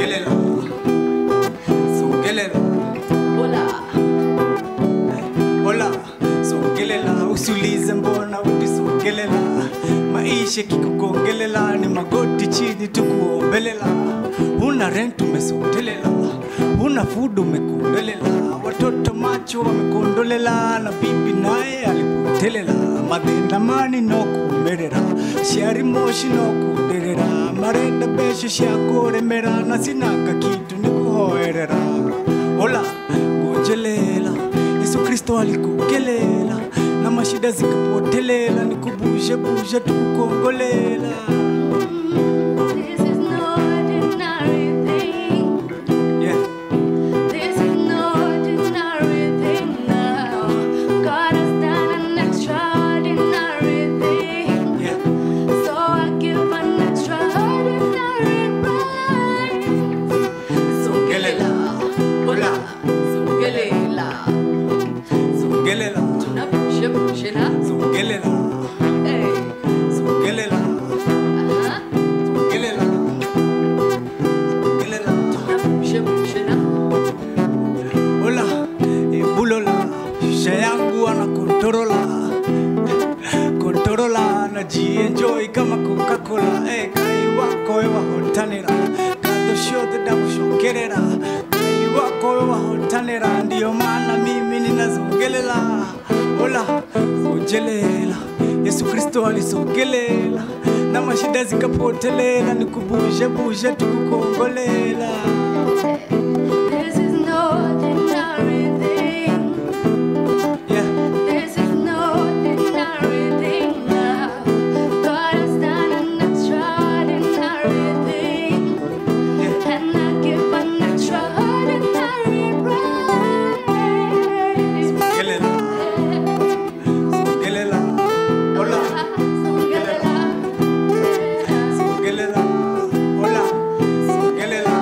Songelela, songelela. Hola. Hola, songelela. Usiulize mbona uti songelela. Maisha kikugongelela, ni magoti chini tukuombelela. Huna rent umesotelela, huna food umekondolela. Watoto macho wamekondolela, na bibi naye alipotelela. Madenda mani no kumerera, shari moshi no kuderera. Marenda besho shakoremera, na sinaka kitu nikuhoerera. Hola, gojelela, Yesu Kristo alikugelela, na mashida zikapotelela, nikubushe bushe tukukongolela. This is no ordinary thing. Yeah. This is no ordinary thing now. God has done an extraordinary thing. Yeah. So I give an extraordinary praise. Songelela, hola, songelela, Songelela, tunapushe pushe na, songelela, hey, songelela, aha, songelela, songelela. tunapushe pushe na. Hola, bulola, shisha yangu ana kontorola, na ji-enjoy kama Coca-Cola. Kai wako ewa hotanera, kando shote da kushokerera. Kai wako ewa hotanera, ndiyo maana mimi ninazongelela. Hola, gojelela, Yesu Kristo alisongelela, na mashida zikapotelela, nikubushe bushe tukukongolela. This is no ordinary thing. Yeah. This is no ordinary thing now. God has done an extraordinary thing. And I give an extraordinary praise. Songelela, songelela, hola, songelela, hola, songelela,